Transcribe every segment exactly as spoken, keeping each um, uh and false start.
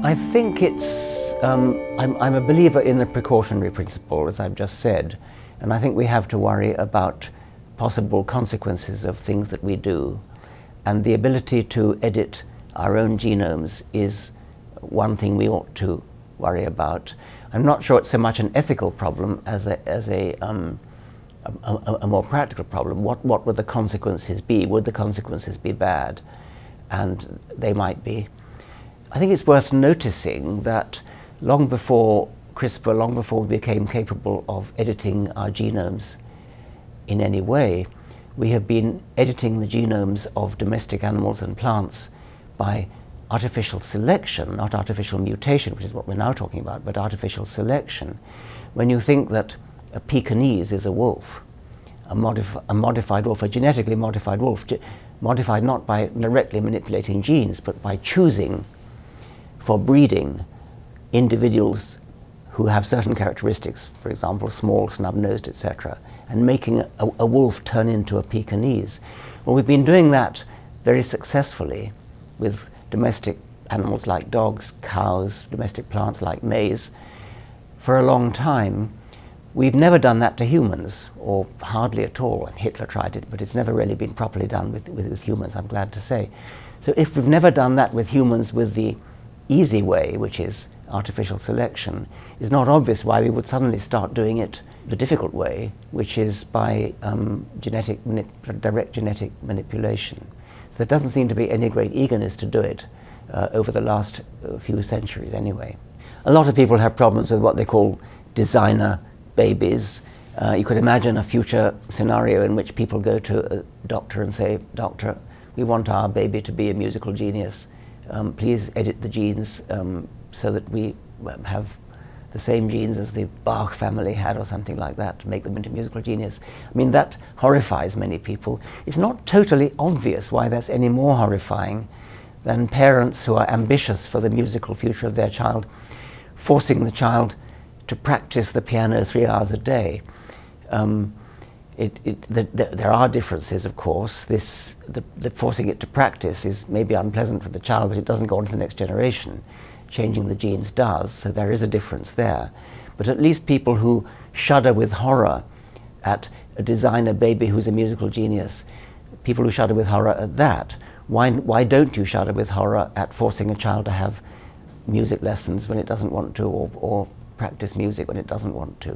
I think it's, um, I'm, I'm a believer in the precautionary principle, as I've just said, and I think we have to worry about possible consequences of things that we do, and the ability to edit our own genomes is one thing we ought to worry about. I'm not sure it's so much an ethical problem as a, as a, um, a, a, a more practical problem. What, what would the consequences be? Would the consequences be bad? And they might be. I think it's worth noticing that long before CRISPR, long before we became capable of editing our genomes in any way, we have been editing the genomes of domestic animals and plants by artificial selection, not artificial mutation, which is what we're now talking about, but artificial selection. When you think that a Pekingese is a wolf, a, modif a modified wolf, a genetically modified wolf, ge modified not by directly manipulating genes, but by choosing for breeding individuals who have certain characteristics, for example, small, snub-nosed, et cetera, and making a, a wolf turn into a Pekingese. Well, we've been doing that very successfully with domestic animals like dogs, cows, domestic plants like maize, for a long time. We've never done that to humans, or hardly at all. Hitler tried it, but it's never really been properly done with, with, with humans, I'm glad to say. So if we've never done that with humans with the easy way, which is artificial selection, it's not obvious why we would suddenly start doing it the difficult way, which is by um, genetic direct genetic manipulation. So there doesn't seem to be any great eagerness to do it uh, over the last uh, few centuries anyway. A lot of people have problems with what they call designer babies. Uh, you could imagine a future scenario in which people go to a doctor and say, "Doctor, we want our baby to be a musical genius. Um, please edit the genes um, so that we have the same genes as the Bach family had," or something like that, to make them into musical genius. I mean, that horrifies many people. It's not totally obvious why that's any more horrifying than parents who are ambitious for the musical future of their child, forcing the child to practice the piano three hours a day. Um, It, it, the, the, there are differences, of course. This, the, the forcing it to practice is maybe unpleasant for the child, but it doesn't go on to the next generation. Changing the genes does, so there is a difference there. But at least people who shudder with horror at a designer baby who's a musical genius, people who shudder with horror at that, why, why don't you shudder with horror at forcing a child to have music lessons when it doesn't want to, or, or practice music when it doesn't want to?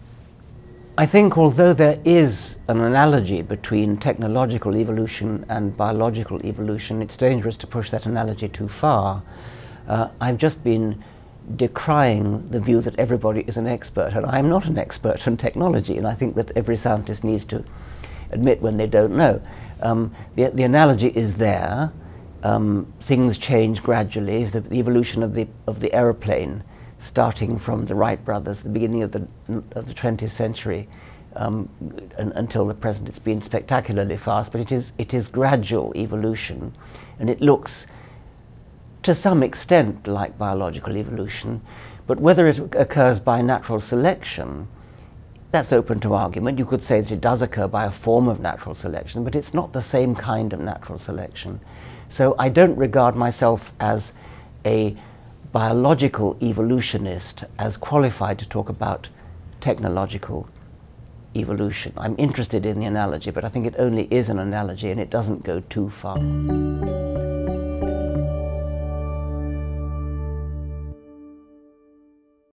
I think although there is an analogy between technological evolution and biological evolution, it's dangerous to push that analogy too far. Uh, I've just been decrying the view that everybody is an expert, and I'm not an expert in technology, and I think that every scientist needs to admit when they don't know. Um, the, the analogy is there. Um, things change gradually. The, the evolution of the, of the aeroplane, starting from the Wright brothers, the beginning of the, of the twentieth century, um, and, until the present, it's been spectacularly fast, but it is, it is gradual evolution, and it looks to some extent like biological evolution, but whether it occurs by natural selection, that's open to argument. You could say that it does occur by a form of natural selection, but it's not the same kind of natural selection. So I don't regard myself as a biological evolutionist as qualified to talk about technological evolution. I'm interested in the analogy, but I think it only is an analogy and it doesn't go too far.